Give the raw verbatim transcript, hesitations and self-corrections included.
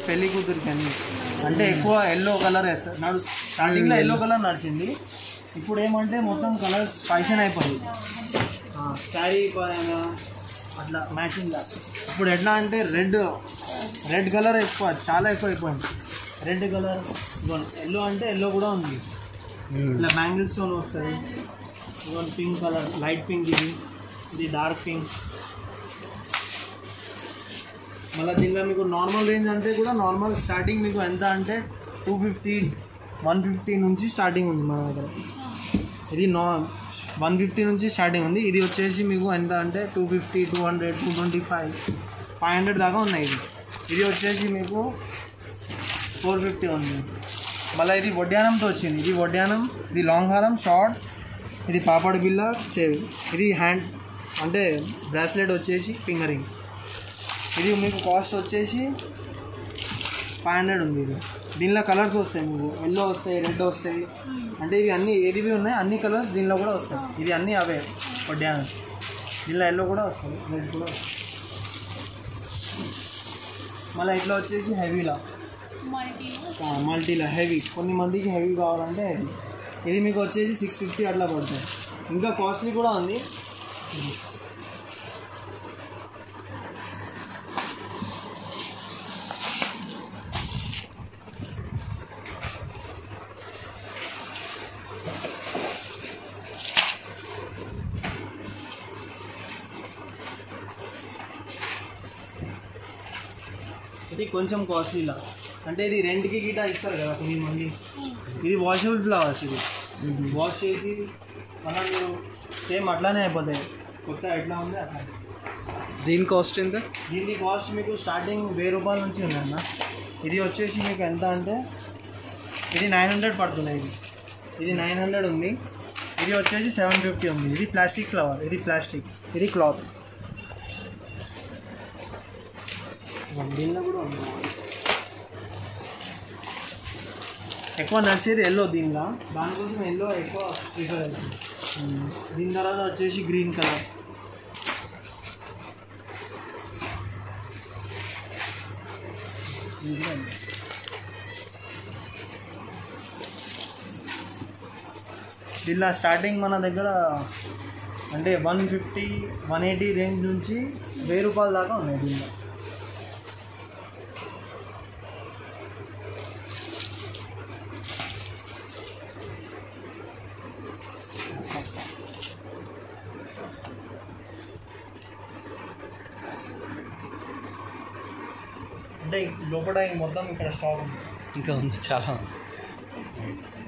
పెళ్లి కూతురికి అని అంటే ఎక్కువ ఎల్లో కలర్ వేస్తారు నడు స్టార్టింగ్లో ఎల్లో కలర్ నడిచింది. ఇప్పుడు ఏమంటే మొత్తం కలర్స్ ఫ్యాషన్ అయిపోయింది శారీ అట్లా మ్యాచింగ్గా. ఇప్పుడు ఎట్లా అంటే రెడ్ రెడ్ కలర్ ఎక్కువ చాలా ఎక్కువ అయిపోయింది. రెడ్ కలర్ ఎల్లో అంటే ఎల్లో కూడా ఉంది. ఇట్లా బ్యాంగిల్ స్టోన్ వస్తుంది. ఇదిగోండి పింక్ కలర్ లైట్ పింక్, ఇది ఇది డార్క్ పింక్. మళ్ళీ దీనిలో మీకు నార్మల్ రేంజ్ అంటే కూడా నార్మల్ స్టార్టింగ్ మీకు ఎంత అంటే టూ ఫిఫ్టీ వన్ ఫిఫ్టీ నుంచి స్టార్టింగ్ ఉంది మన దగ్గర. ఇది నా వన్ ఫిఫ్టీ నుంచి స్టార్టింగ్ ఉంది. ఇది వచ్చేసి మీకు ఎంత అంటే two fifty two hundred two twenty five five hundred దాకా ఉన్నాయి. ఇది ఇది వచ్చేసి మీకు ఫోర్ ఫిఫ్టీ ఉంది. మళ్ళీ ఇది వడ్డానంతో వచ్చింది. ఇది వడ్డానం, ఇది లాంగ్ హారం షార్ట్, ఇది పాపడ్ బిల్ల చెవి, ఇది హ్యాండ్ అంటే బ్రాస్లెట్ వచ్చేసి ఫింగరింగ్. ఇది మీకు కాస్ట్ వచ్చేసి ఫైవ్ హండ్రెడ్ ఉంది. ఇది దీనిలో కలర్స్ వస్తాయి మీకు ఎల్లో వస్తాయి, రెడ్ వస్తాయి. అంటే ఇవి అన్నీ ఏదివి ఉన్నాయి అన్ని కలర్స్ దీనిలో కూడా వస్తాయి. ఇది అన్నీ అవే వడ్డానం. దీనిలో ఎల్లో కూడా వస్తుంది, రెడ్ కూడా వస్తుంది. మళ్ళీ ఇట్లా వచ్చేసి హెవీలా మల్టీలా హెవీ, కొన్ని మందికి హెవీ కావాలంటే హెవీ. ఇది మీకు వచ్చేసి సిక్స్ ఫిఫ్టీ అట్లా పడుతుంది. ఇంకా కాస్ట్లీ కూడా ఉంది. ఇది కొంచెం కాస్ట్లీలా అంటే ఇది రెంట్కి గిటా ఇస్తారు కదా కొన్ని మంది. ఇది వాషబుల్ ఫ్లవర్స్. ఇది వాష్ చేసి మళ్ళీ మీరు సేమ్ అట్లానే అయిపోతాయి. కొత్త ఎట్లా ఉంది అట్లా. దీని కాస్ట్ ఎంత? దీని కాస్ట్ మీకు స్టార్టింగ్ వెయ్యి రూపాయల నుంచి ఉందన్న. ఇది వచ్చేసి మీకు ఎంత అంటే ఇది నైన్ హండ్రెడ్ పడుతుంది. ఇది ఇది నైన్ హండ్రెడ్ ఉంది. ఇది వచ్చేసి సెవెన్ ఫిఫ్టీ ఉంది. ఇది ప్లాస్టిక్ ఫ్లవర్, ఇది ప్లాస్టిక్, ఇది క్లాత్. దీనిలో కూడా ఉంది. ఎక్కువ నడిచేది ఎల్లో దీనిలో, దానికోసం ఎల్లో ఎక్కువ ప్రిఫర్ అవుతుంది. దీని తర్వాత వచ్చేసి గ్రీన్ కలర్. దీనిలో స్టార్టింగ్ మన దగ్గర అంటే one fifty one eighty range నుంచి వెయ్యి రూపాయల దాకా ఉన్నాయి దీనిలో. అంటే లోపల మొత్తం ఇక్కడ స్టాక్ ఉంది. ఇంకా ఉంది చాలా.